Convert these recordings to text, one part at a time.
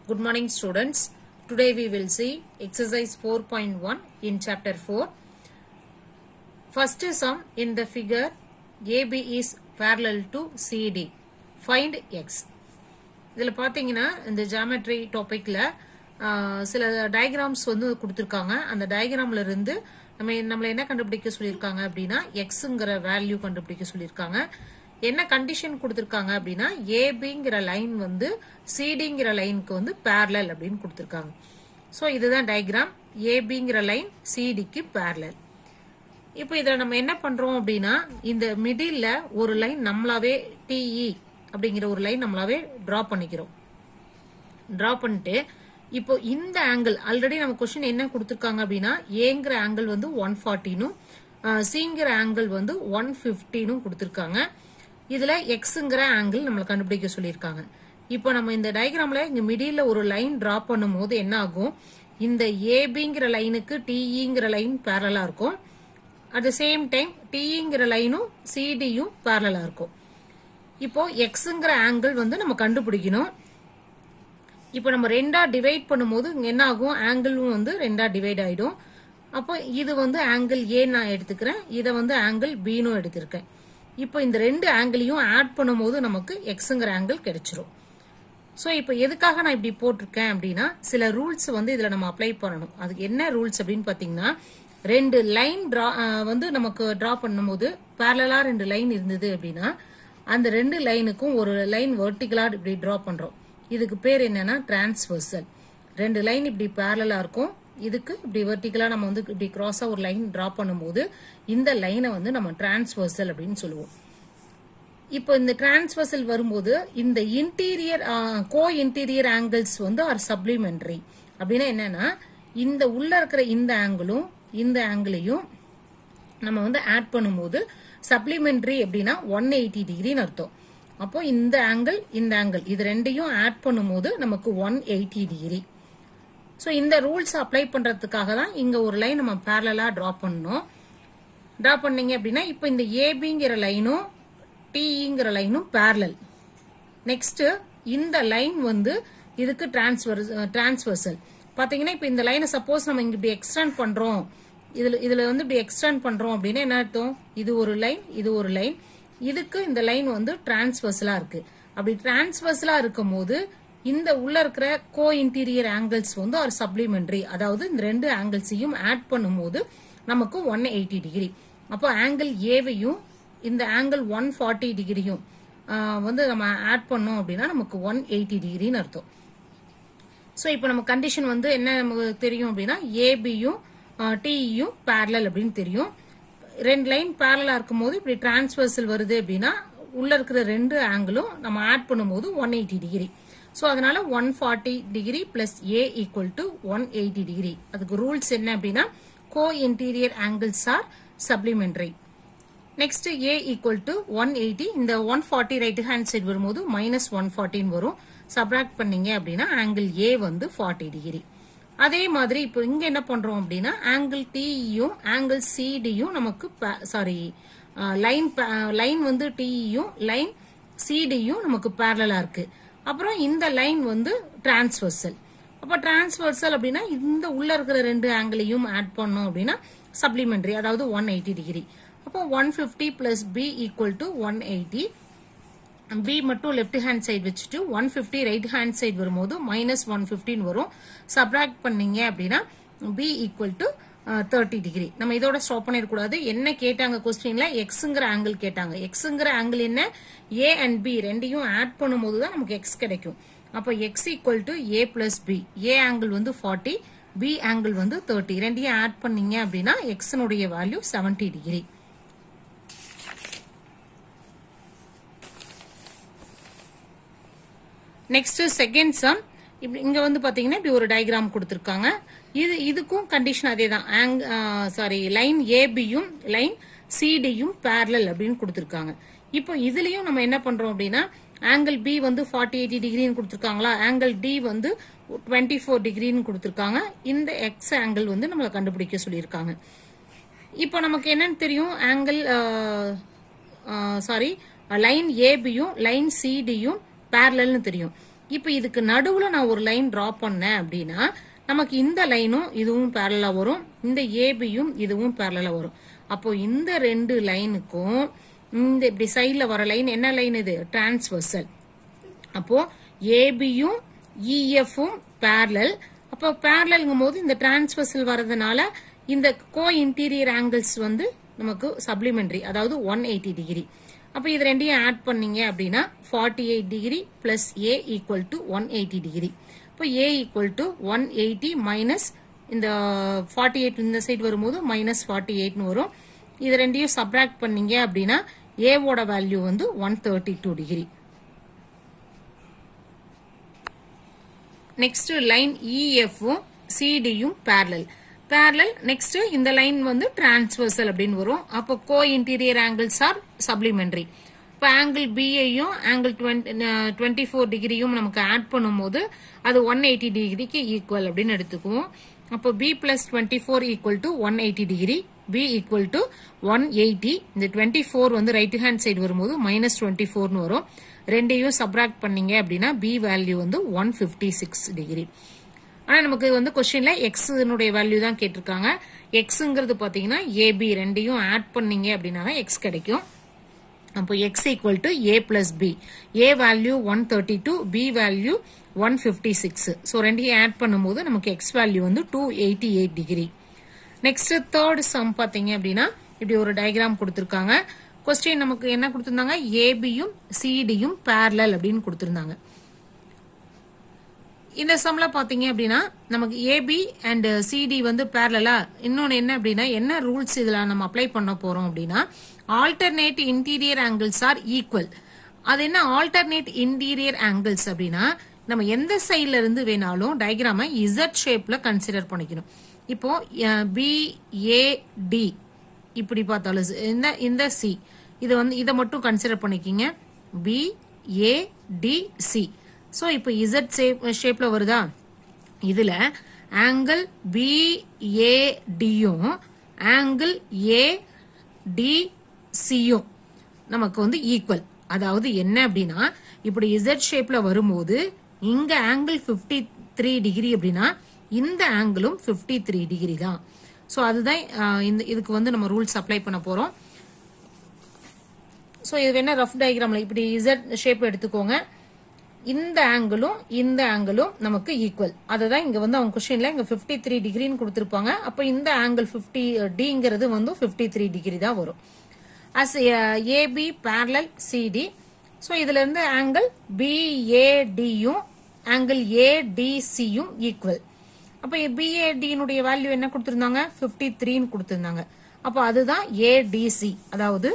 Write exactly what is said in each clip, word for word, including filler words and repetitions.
Good morning students. Today we will see exercise four point one in chapter four. First sum in the figure A B is parallel to C D. Find X. இதில் பார்த்தீங்கன்னா இந்த geometry டாபிக்ல சில diagrams வந்து கொடுத்துருக்காங்க. அந்த டயக்ராம்ல இருந்து நம்ம நம்மள என்ன கண்டுபிடிக்க சொல்லியிருக்காங்க அப்படின்னா எக்ஸுங்கிற வேல்யூ கண்டுபிடிக்க சொல்லியிருக்காங்க. என்ன கண்டிஷன் கொடுத்திருக்காங்க அப்படின்னா ஏபிங்கிற லைன் வந்து சிடிங்கிற லைனுக்கு வந்து பேரலல் அப்படின்னு கொடுத்திருக்காங்க. சோ இதுதான் டயக்ராம். ஏபிங்கிற லைன் சிடிக்கு பேரலல். இப்போ இதில் நம்ம என்ன பண்றோம் அப்படின்னா இந்த மிடில்ல ஒரு லைன் நம்மளாவே டிஇ அப்படிங்கிற ஒரு லைன் நம்மளாவே டிரா பண்ணிக்கிறோம். டிரா பண்ணிட்டு இப்போ இந்த ஆங்கிள் ஆல்ரெடி நம்ம கொஸ்டின் என்ன கொடுத்திருக்காங்க அப்படின்னா ஏங்கிற ஆங்கிள் வந்து ஒன் ஃபார்ட்டினும் சிங்கிற ஆங்கிள் வந்து ஒன் பிப்டினும் கொடுத்திருக்காங்க. இதுல எக்ஸ்ங்கிற ஆங்கிள் நம்மள கண்டுபிடிக்க சொல்லியிருக்காங்க. இப்போ நம்ம இந்த டயக்ராம்ல இங்க மிடில்ல ஒரு லைன் டிரா பண்ணும் போது என்ன ஆகும், இந்த ஏபிங்கிற லைனுக்கு டிஇங்கிற லைன் பேரலா இருக்கும். அட் த சேம் டைம் டிஇங்கிற லைனும் சிடியும் பேரலா இருக்கும். இப்போ எக்ஸ்ங்கிற ஆங்கிள் வந்து நம்ம கண்டுபிடிக்கணும். இப்போ நம்ம ரெண்டா டிவைட் பண்ணும்போது என்ன ஆகும், ஆங்கிளும் வந்து ரெண்டா டிவைட் ஆயிடும். அப்போ இது வந்து ஆங்கிள் ஏ நான் எடுத்துக்கிறேன், இதை வந்து ஆங்கிள் பின்னு எடுத்திருக்கேன். இப்போ இந்த ரெண்டு ஆங்கிளையும் ஆட் பண்ணும்போது நமக்கு எக்ஸ்ங்கிற ஆங்கிள் கிடைச்சிரும். ஸோ இப்போ எதுக்காக நான் இப்படி போட்டிருக்கேன் அப்படின்னா சில ரூல்ஸ் வந்து இதுல நம்ம அப்ளை பண்ணணும். அதுக்கு என்ன ரூல்ஸ் அப்படின்னு பாத்தீங்கன்னா ரெண்டு லைன் டிரா வந்து நமக்கு டிரா பண்ணும்போது பேரலா ரெண்டு லைன் இருந்தது அப்படின்னா அந்த ரெண்டு லைனுக்கும் ஒரு லைன் வெர்டிகலா இப்படி டிரா பண்றோம். இதுக்கு பேர் என்னன்னா டிரான்ஸ்வர்சல். ரெண்டு லைன் இப்படி பேரலா இருக்கும், இதுக்கு இப்படி வெர்டிகலா நம்ம வந்து இப்படி கிராஸா ஒரு லைன் டிரா பண்ணும்போது இந்த லைனை வந்து நம்ம டிரான்ஸ்வர்சல் அப்படின்னு சொல்லுவோம். இப்போ இந்த டிரான்ஸ்வர்சல் வரும்போது இந்த இன்டீரியர் கோ இன்டீரியர் ஆங்கிள்ஸ் வந்து ஆர் சப்ளிமெண்டரி. அப்படின்னா என்னன்னா இந்த உள்ள இருக்கிற இந்த ஆங்கிளும் இந்த ஆங்கிளையும் நம்ம வந்து ஆட் பண்ணும்போது சப்ளிமெண்டரி அப்படின்னா ஒன் எயிட்டி டிகிரின்னு அர்த்தம். அப்போ இந்த ஆங்கிள் இந்த ஆங்கிள் இது ரெண்டையும் ஆட் பண்ணும்போது நமக்கு ஒன் எயிட்டி டிகிரி. ஸோ இந்த ரூல்ஸ் அப்ளை பண்றதுக்காக தான் இங்க ஒரு லைன் நம்ம பேரலா டிரா பண்ணணும். டிரா பண்ணீங்க அப்படின்னா இப்போ இந்த ஏபிங்கிற லைனும் டிஇங்கிற லைனும் பேரலல். நெக்ஸ்ட் இந்த லைன் வந்து இதுக்கு டிரான்ஸ்வர் டிரான்ஸ்வர்சல். பாத்தீங்கன்னா இப்போ இந்த லைனை சப்போஸ் நம்ம இங்க இப்படி எக்ஸ்டெண்ட் பண்றோம், இதுல இதுல வந்து இப்படி எக்ஸ்டெண்ட் பண்றோம் அப்படின்னா என்ன அர்த்தம், இது ஒரு லைன் இது ஒரு லைன், இதுக்கு இந்த லைன் வந்து டிரான்ஸ்வர்சலா இருக்கு. அப்படி டிரான்ஸ்வர்சலா இருக்கும் போது இந்த உள்ள இருக்கிற கோ இன்டீரியர் ஆங்கிள்ஸ் வந்து ஒரு சப்ளிமெண்டரி, அதாவது இந்த ரெண்டு ஆங்கிள்ஸையும் ஆட் பண்ணும்போது நமக்கு ஒன் எயிட்டி டிகிரி. அப்போ ஆங்கிள் ஏவையும் இந்த ஆங்கிள் ஒன் ஃபார்ட்டி டிகிரியும் வந்து நம்ம ஆட் பண்ணோம் அப்படின்னா நமக்கு ஒன் எயிட்டி டிகிரின்னு அர்த்தம். ஸோ இப்போ நம்ம கண்டிஷன் வந்து என்ன நமக்கு தெரியும் அப்படின்னா ஏபியும் டிஇயும் பேரலல் அப்படின்னு தெரியும். ரெண்டு லைன் பேரலா இருக்கும் போது இப்படி டிரான்ஸ்வர்சல் வருது அப்படின்னா உள்ள இருக்கிற ரெண்டு ஆங்கிளும் நம்ம ஆட் பண்ணும்போது ஒன் எயிட்டி டிகிரி. ஸோ அதனால one forty degree plus A equal to one eighty degree. அதுக்கு ரூல்ஸ் என்ன அப்படின்னா co interior angles are supplementary. Next A equal to one eighty, இந்த one forty right hand side வரும்போது minus one ஃபார்ட்டின்னு வரும். Subtract பண்ணீங்க அப்படின்னா ஆங்கிள் ஏ வந்து ஃபார்ட்டி டிகிரி. அதே மாதிரி இப்போ இங்க என்ன பண்றோம் அப்படின்னா ஆங்கிள் டிஇயும் ஆங்கிள் சிடியும் நமக்கு சாரி லைன் லைன் வந்து டிஇயும் லைன் சிடியும் நமக்கு பேரலா இருக்கு. அப்புறம் இந்த லைன் வந்து டிரான்ஸ்வர்சல். அப்ப டிரான்ஸ்வர்சல் அப்படின்னா இந்த உள்ள இருக்கிற ரெண்டு ஆங்கிளையும் ஆட் பண்ணோம் அப்படின்னா சப்ளிமெண்டரி, அதாவது ஒன் எயிட்டி டிகிரி. அப்போ one fifty plus B equal to one eighty. B மட்டும் லெஃப்ட் ஹேண்ட் சைடு வச்சுட்டு one fifty right hand side வரும்போது மைனஸ் ஒன் பிப்டின் வரும். சப்ராக்ட் பண்ணீங்க அப்படின்னா B equal to thirty degree. நம்ம இதோட ஸ்டாப் பண்ணிடக்கூடாது. என்ன கேட்டாங்க கொஸ்டின்ல, எக்ஸுங்கிற ஆங்கிள் கேட்டாங்க. எக்ஸுங்கிற ஆங்கிள் என்ன, ஏ அண்ட் பி ரெண்டையும் ஆட் பண்ணும்போது தான் நமக்கு எக்ஸ் கிடைக்கும். அப்போ X equal to A plus B. A angle வந்து ஃபார்ட்டி, பி ஆங்கிள் வந்து தேர்ட்டி. ரெண்டையும் ஆட் பண்ணீங்க அப்படின்னா எக்ஸனுடைய value seventy degree. Next second sum. இங்க வந்து பாத்தீங்கன்னா இப்படி ஒரு டயக்ராம் கொடுத்திருக்காங்க. இது இதுக்கும் கண்டிஷன் அதே தான். சாரி லைன் ஏபியும் லைன் சிடியும் பேரலல் அப்படின்னு கொடுத்திருக்காங்க. இப்போ இதுலயும் நம்ம என்ன பண்றோம் அப்படின்னா ஆங்கிள் பி வந்து ஃபார்ட்டி எயிட்டி டிகிரின்னு கொடுத்திருக்காங்களா, ஆங்கிள் டி வந்து டுவெண்ட்டி ஃபோர் டிகிரின்னு கொடுத்திருக்காங்க. இந்த எக்ஸ் ஆங்கிள் வந்து நம்மளை கண்டுபிடிக்க சொல்லியிருக்காங்க. இப்போ நமக்கு என்னன்னு தெரியும், ஆங்கிள் சாரி லைன் ஏபியும் லைன் சிடியும் பேரலல்னு தெரியும். இப்போ இதுக்கு நடுவுல நான் ஒரு லைன் டிரா பண்ணேன் அப்படின்னா நமக்கு இந்த லைனும் இதுவும் பேரலா வரும், இந்த ஏபியும் இதுவும் பேரலா வரும். அப்போ இந்த ரெண்டு லைனுக்கும் இந்த இப்படி சைட்ல வர லைன் என்ன லைன் இது? டிரான்ஸ்வர்சல். அப்போ ஏபியும் இஎஃப்பும் பேரலல். அப்போ பேரலல்ங்கும் போது இந்த டிரான்ஸ்வர்சல் வரதுனால இந்த கோ இன்டீரியர் ஆங்கிள்ஸ் வந்து நமக்கு சப்ளிமெண்டரி, அதாவது ஒன் எயிட்டி டிகிரி. அப்போ இது ரெண்டையும் ஆட் பண்ணீங்க அப்படின்னா forty eight degree plus A equal to one eighty degree. இப்போ A equal to one eighty minus இந்த ஃபார்ட்டி எயிட் இந்த சைடு வரும்போது மைனஸ் ஃபார்ட்டி எயிட்னு வரும். இது ரெண்டையும் சப்ராக்ட் பண்ணீங்க அப்படின்னா ஏவோட வேல்யூ வந்து one thirty two degree. Next line இஎஃப்பும் சிடியும் பேரலல். பேரலல் நெக்ஸ்ட் இந்த லைன் வந்து டிரான்ஸ்வர்சல் அப்படின்னு வரும். அப்போ co interior angles are supplementary. இப்போ ஆங்கிள் பிஐயும் ஆங்கிள் டுவெண்ட்டி ஃபோர் டிகிரியும் நமக்கு ஆட் பண்ணும்போது அது ஒன் எயிட்டி டிகிரிக்கு ஈக்குவல் அப்படின்னு எடுத்துக்குவோம். அப்போ B plus twenty four equal to one eighty degree, B equal to one eighty. இந்த டுவெண்ட்டி ஃபோர் வந்து ரைட் ஹேண்ட் சைடு வரும்போது மைனஸ் டுவெண்ட்டி ஃபோர்னு வரும். ரெண்டையும் சப்ராக்ட் பண்ணீங்க அப்படின்னா பி வேல்யூ வந்து ஒன் பிப்டி சிக்ஸ் டிகிரி. ஆனா நமக்கு வந்து கொஸ்டின்ல எக்ஸ் வேல்யூ தான் கேட்டிருக்காங்க. எக்ஸ்ங்கிறது பாத்தீங்கன்னா ஏபி ரெண்டையும் ஆட் பண்ணீங்க அப்படின்னா எக்ஸ் கிடைக்கும். அப்போ X equal to A plus B. A value one thirty two, B value one fifty six. So ரெண்டையும் ஆட் பண்ணும்போது நமக்கு எக்ஸ் வேல்யூ வந்து two eighty eight degree. Next third sum பாத்தீங்க அப்படின்னா இப்படி ஒரு டயக்ராம் கொடுத்திருக்காங்க. கொஸ்டின் நமக்கு என்ன கொடுத்திருந்தாங்க? ஏபியும் சிடியும் பேரலல் அப்படின்னு கொடுத்திருந்தாங்க. இந்த சம்ல பாத்தீங்க அப்படின்னா நமக்கு ஏபி அண்ட் சிடி வந்து பேரலலா. இன்னொன்னு என்ன அப்படின்னா என்ன ரூல்ஸ் இதுல நம்ம அப்ளை பண்ண போறோம் அப்படின்னா alternate interior angles are equal. அது என்ன ஆல்டர்னேட் இன்டீரியர் ஆங்கிள்ஸ் அப்படின்னா நம்ம எந்த சைட்ல இருந்து வேணாலும் டயக்ராம இசட் ஷேப்ல கன்சிடர் பண்ணிக்கணும். இப்போ பி ஏ டி இப்படி பார்த்தாலும் இந்த இந்த சி இது வந்து இதை மட்டும் கன்சிடர் பண்ணிக்கிங்க. B A D C. So இப்போ இசட் ஷேப்ல வருதா? இதுல ஆங்கிள் பி ஏ டியும் ஆங்கிள் ஏ டி சியும் நமக்கு வந்து ஈக்குவல். அதாவது என்ன அப்படின்னா இப்படி இசட் ஷேப்ல வரும்போது இங்க ஆங்கிள் பிப்டி த்ரீ டிகிரி அப்படின்னா இந்த ஆங்கிளும் பிப்டி த்ரீ டிகிரி தான். ஸோ அதுதான் இந்த இதுக்கு வந்து நம்ம ரூல்ஸ் அப்ளை பண்ண போறோம். ஸோ இது வேணா ரஃப் டயக்ராம்ல இப்படி இசட் ஷேப் எடுத்துக்கோங்க. இந்த ஆங்கிளும் இந்த ஆங்கிளும் நமக்கு ஈக்குவல். அதுதான் இங்க வந்து அவங்க கொஸ்டின்ல இங்க பிப்டி த்ரீ டிகிரின்னு கொடுத்திருப்பாங்க. அப்ப இந்த ஆங்கிள் பிப்டி டிங்கிறது வந்து பிப்டி த்ரீ டிகிரி தான் வரும். as AB parallel CD. So இதுல இருந்து ஆங்கிள் பிஏடியும் ஆங்கிள் ஏடிசியும் ஈக்குவல். அப்ப பிஏடியினுடைய வேல்யூ என்ன கொடுத்திருந்தாங்க? பிப்டி த்ரீன்னு கொடுத்திருந்தாங்க. அப்போ அதுதான் ஏடிசி, அதாவது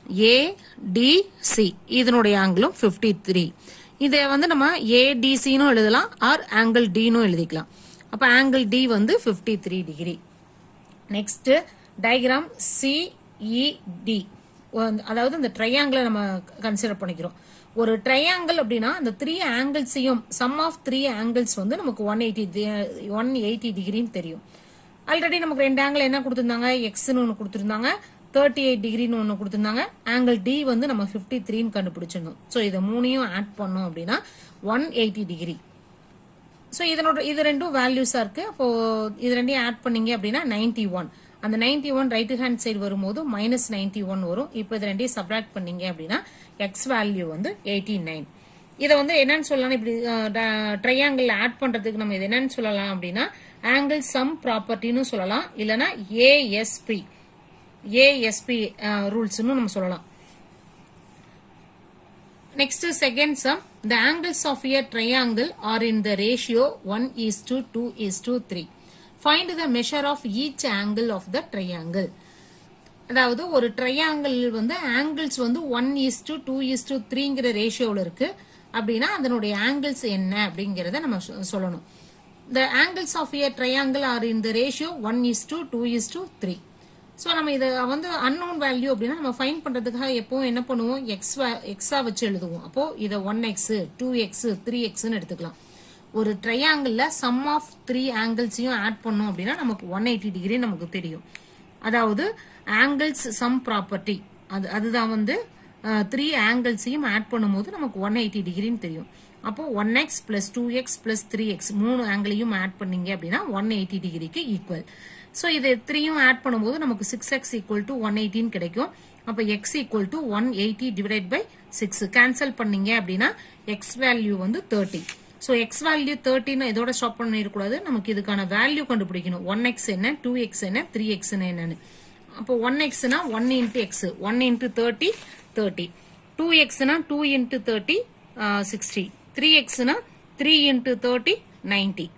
ஏடிசி இதனுடைய ஆங்கிளும் பிப்டி த்ரீ. இதை வந்து நம்ம ஏடிசின்னு எழுதலாம் ஆர் ஆங்கிள் டின்னு எழுதிக்கலாம். அப்ப ஆங்கிள் டி வந்து fifty three degree. Next diagram CED. அதாவது இந்த ட்ரையாங்கிளை நம்ம கன்சிடர் பண்ணிக்கிறோம். ஒரு ட்ரையாங்கிள் அப்படின்னா அந்த த்ரீ ஆங்கிள்ஸையும் சம் ஆஃப் த்ரீ ஆங்கிள்ஸ் வந்து நமக்கு ஒன் எயிட்டி ஒன் எயிட்டி டிகிரின்னு தெரியும். ஆல்ரெடி நமக்கு ரெண்டு ஆங்கிள் என்ன கொடுத்திருந்தாங்க? எக்ஸ்ன்னு ஒன்று கொடுத்திருந்தாங்க, தேர்ட்டி எயிட் டிகிரின்னு ஒன்று கொடுத்திருந்தாங்க. ஆங்கிள் டி வந்து நம்ம பிப்டி த்ரீன்னு கண்டுபிடிச்சிருந்தோம். ஸோ இதை மூணையும் ஆட் பண்ணோம் அப்படின்னா ஒன் எயிட்டி டிகிரி. ஸோ இதனோட இது ரெண்டும் வேல்யூஸா இருக்கு. அப்போ இது ரெண்டையும் ஆட் பண்ணீங்க அப்படின்னா நைன்டி ஒன். அந்த ninety one right hand side வரும்போது மைனஸ் நைன்டி ஒன் வரும். இப்போ இது ரெண்டையும் சப்ராக்ட் பண்ணீங்க அப்படின்னா எக்ஸ் வேல்யூ வந்து எயிட்டி நைன். இதை வந்து என்னன்னு சொல்லலாம்? இப்படி ட்ரையாங்கிள் ஆட் பண்றதுக்கு நம்ம இது என்னன்னு சொல்லலாம் அப்படின்னா ஆங்கிள் சம் ப்ராப்பர்ட்டின்னு சொல்லலாம், இல்லைன்னா ஏஎஸ்பி ஏஎஸ்பி ரூல்ஸ்னு நம்ம சொல்லலாம். Next second sum, the angles of a triangle are in the ratio one is to two is to three. Find the measure of each angle of the triangle. அதாவது ஒரு triangle வந்து angles வந்து one is to two is to த்ரீங்கிற ரேஷியோவில் இருக்கு அப்படின்னா அதனுடைய angles என்ன அப்படிங்கிறத நம்ம சொல்லணும். The angles of a triangle are in the ratio one is to two is to three. So நம்ம இதை வந்து அன்னோன் வேல்யூ அப்படின்னா நம்ம ஃபைன் பண்றதுக்காக எப்பவும் என்ன பண்ணுவோம்? எக்ஸ் எக்ஸா வச்சு எழுதுவோம். அப்போ இதை one X two X three எக்ஸ்ன்னு எடுத்துக்கலாம். ஒரு ட்ரையாங்கிள் சம் ஆஃப் த்ரீ ஆங்கிள்ஸையும் ஆட் பண்ணோம் அப்படின்னா நமக்கு ஒன் எயிட்டி டிகிரி நமக்கு தெரியும். அதாவது ஆங்கிள்ஸ் சம் ப்ராப்பர்ட்டி அது அதுதான் வந்து த்ரீ ஆங்கிள்ஸையும் ஆட் பண்ணும்போது நமக்கு ஒன் எயிட்டி டிகிரின்னு தெரியும். அப்போ one X plus two X plus three X மூணு ஆங்கிளையும் ஆட் பண்ணீங்க அப்படின்னா ஒன் எயிட்டி டிகிரிக்கு ஈக்குவல். ஸோ இது த்ரீயும் ஆட் பண்ணும்போது நமக்கு six X equal to one எயிட்டின்னு கிடைக்கும். அப்போ X equal to one eighty divide by six cancel பண்ணீங்க அப்படின்னா எக்ஸ் வேல்யூ வந்து தேர்ட்டி. ஸோ எக்ஸ் வேல்யூ தேர்ட்டின்னு இதோட ஸ்டாப் பண்ணிடக்கூடாது, நமக்கு இதுக்கான வேல்யூ கண்டுபிடிக்கணும். ஒன் எக்ஸ் என்ன, டூ எக்ஸ் என்ன, த்ரீ எக்ஸ் என்னன்னு. அப்போ ஒன் எக்ஸ்னா one into X, one into thirty thirty. Two எக்ஸ்னா two into thirty sixty. Three எக்ஸ்னா த்ரீ இன்ட்டு தேர்ட்டி நைன்டி.